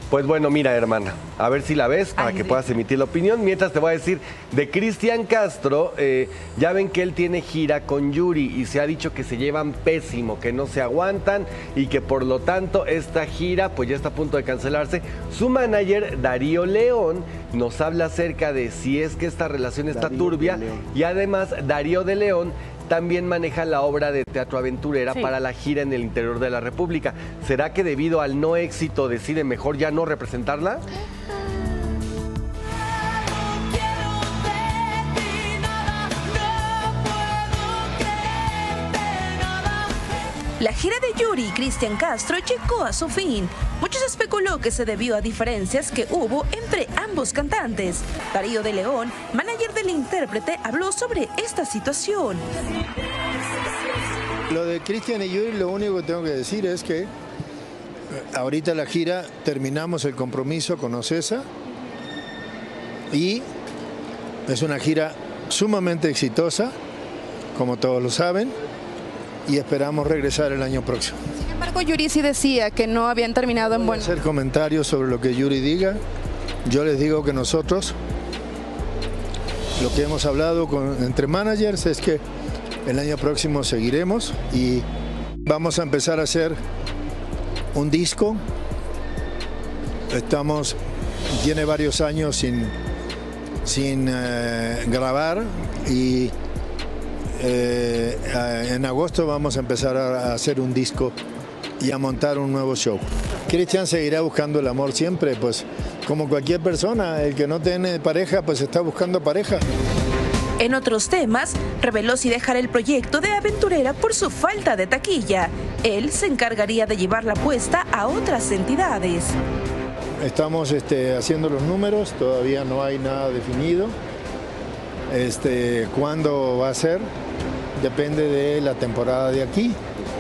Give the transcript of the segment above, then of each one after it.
Pues bueno, mira, hermana, a ver si la ves para que puedas emitir la opinión. Mientras te voy a decir de Cristian Castro, ya ven que él tiene gira con Yuri y se ha dicho que se llevan pésimo, que no se aguantan y que por lo tanto esta gira pues ya está a punto de cancelarse. Su manager, Darío León, nos habla acerca de si es que esta relación está turbia y además Darío de León también maneja la obra de Teatro Aventurera para la gira en el interior de la República. ¿Será que debido al no éxito decide mejor ya no representarla? La gira de Yuri y Cristian Castro llegó a su fin. Muchos especuló que se debió a diferencias que hubo entre ambos cantantes. Darío de León, manager del intérprete, habló sobre esta situación. Lo de Cristian y Yuri, lo único que tengo que decir es que ahorita la gira terminamos el compromiso con Ocesa y es una gira sumamente exitosa, como todos lo saben, y esperamos regresar el año próximo. Sin embargo, Yuri sí decía que no habían terminado en buen... hacer comentarios sobre lo que Yuri diga. Yo les digo que nosotros, lo que hemos hablado entre managers es que el año próximo seguiremos y vamos a empezar a hacer un disco. Tiene varios años sin grabar y en agosto vamos a empezar a hacer un disco y a montar un nuevo show. Cristian seguirá buscando el amor siempre, pues como cualquier persona, el que no tiene pareja pues está buscando pareja. En otros temas, reveló si dejar el proyecto de Aventurera por su falta de taquilla. Él se encargaría de llevar la apuesta a otras entidades. Estamos haciendo los números, todavía no hay nada definido. ¿Cuándo va a ser? Depende de la temporada de aquí.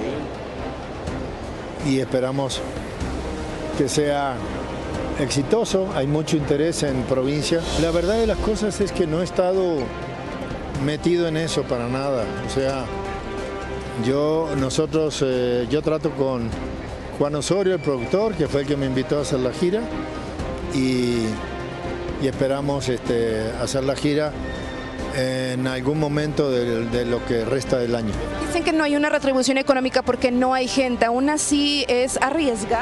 Y esperamos que sea exitoso. Hay mucho interés en provincia. La verdad de las cosas es que no he estado metido en eso para nada. O sea, yo trato con Juan Osorio, el productor, que fue el que me invitó a hacer la gira, y esperamos hacer la gira en algún momento de lo que resta del año. Dicen que no hay una retribución económica porque no hay gente, aún así es arriesga.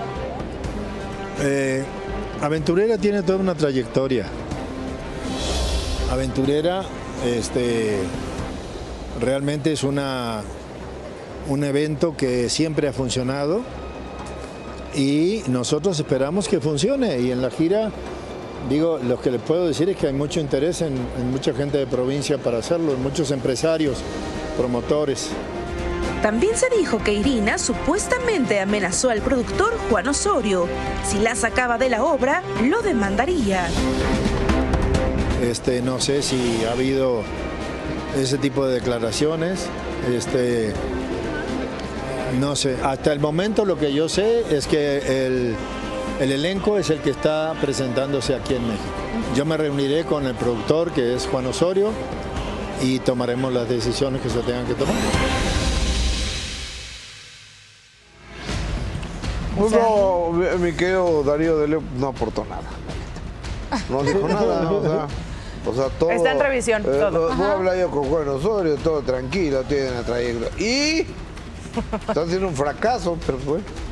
Aventurera tiene toda una trayectoria. Aventurera realmente es un evento que siempre ha funcionado y nosotros esperamos que funcione, y en la gira, digo, lo que les puedo decir es que hay mucho interés en mucha gente de provincia para hacerlo, en muchos empresarios, promotores. También se dijo que Irina supuestamente amenazó al productor Juan Osorio. Si la sacaba de la obra, lo demandaría. No sé si ha habido ese tipo de declaraciones. No sé. Hasta el momento lo que yo sé es que el elenco es el que está presentándose aquí en México. Yo me reuniré con el productor, que es Juan Osorio, y tomaremos las decisiones que se tengan que tomar. No, mi querido Darío de León no aportó nada. No dijo nada, o sea, todo. Está en revisión, todo. Voy a hablar yo con Juan Osorio, todo tranquilo, tiene una trayectoria. Y están haciendo un fracaso, pero bueno.